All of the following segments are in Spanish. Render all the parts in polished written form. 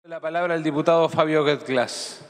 La palabra al diputado Fabio Getglas.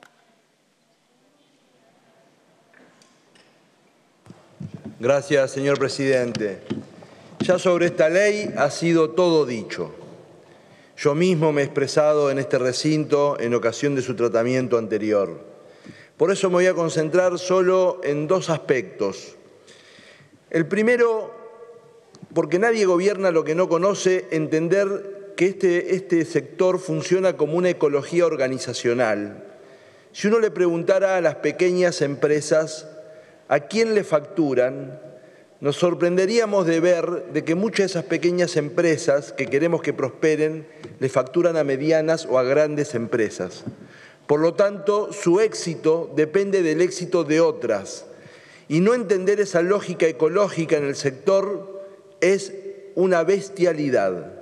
Gracias, señor presidente. Ya sobre esta ley ha sido todo dicho. Yo mismo me he expresado en este recinto en ocasión de su tratamiento anterior. Por eso me voy a concentrar solo en dos aspectos. El primero, porque nadie gobierna lo que no conoce, entender que este sector funciona como una ecología organizacional. Si uno le preguntara a las pequeñas empresas a quién le facturan, nos sorprenderíamos de ver de que muchas de esas pequeñas empresas que queremos que prosperen le facturan a medianas o a grandes empresas. Por lo tanto, su éxito depende del éxito de otras. Y no entender esa lógica ecológica en el sector es una bestialidad.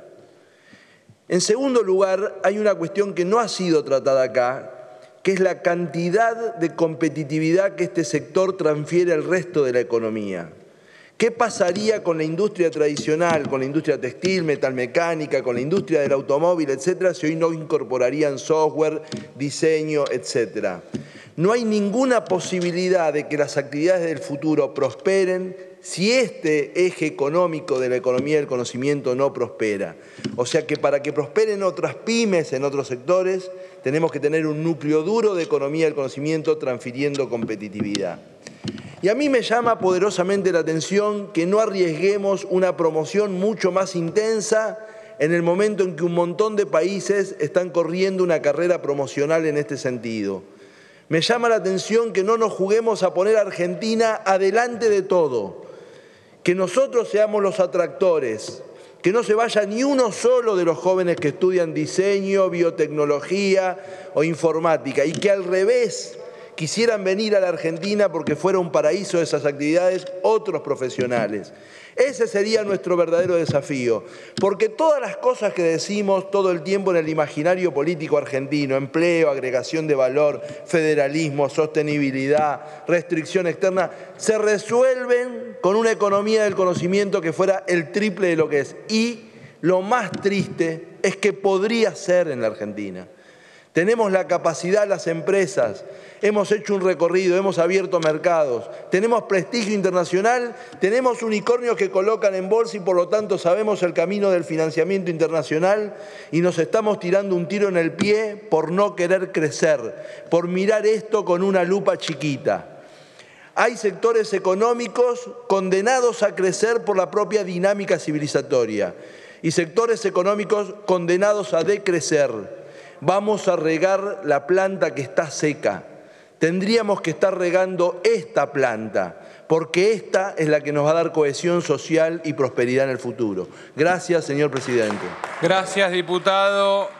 En segundo lugar, hay una cuestión que no ha sido tratada acá, que es la cantidad de competitividad que este sector transfiere al resto de la economía. ¿Qué pasaría con la industria tradicional, con la industria textil, metalmecánica, con la industria del automóvil, etcétera, si hoy no incorporarían software, diseño, etcétera? No hay ninguna posibilidad de que las actividades del futuro prosperen si este eje económico de la economía del conocimiento no prospera. O sea que para que prosperen otras pymes en otros sectores, tenemos que tener un núcleo duro de economía del conocimiento transfiriendo competitividad. Y a mí me llama poderosamente la atención que no arriesguemos una promoción mucho más intensa en el momento en que un montón de países están corriendo una carrera promocional en este sentido. Me llama la atención que no nos juguemos a poner a Argentina adelante de todo, que nosotros seamos los atractores, que no se vaya ni uno solo de los jóvenes que estudian diseño, biotecnología o informática y que al revés quisieran venir a la Argentina porque fuera un paraíso de esas actividades otros profesionales. Ese sería nuestro verdadero desafío, porque todas las cosas que decimos todo el tiempo en el imaginario político argentino, empleo, agregación de valor, federalismo, sostenibilidad, restricción externa, se resuelven con una economía del conocimiento que fuera el triple de lo que es. Y lo más triste es que podría ser en la Argentina. Tenemos la capacidad, las empresas, hemos hecho un recorrido, hemos abierto mercados, tenemos prestigio internacional, tenemos unicornios que colocan en bolsa y por lo tanto sabemos el camino del financiamiento internacional y nos estamos tirando un tiro en el pie por no querer crecer, por mirar esto con una lupa chiquita. Hay sectores económicos condenados a crecer por la propia dinámica civilizatoria y sectores económicos condenados a decrecer. Vamos a regar la planta que está seca. Tendríamos que estar regando esta planta, porque esta es la que nos va a dar cohesión social y prosperidad en el futuro. Gracias, señor presidente. Gracias, diputado.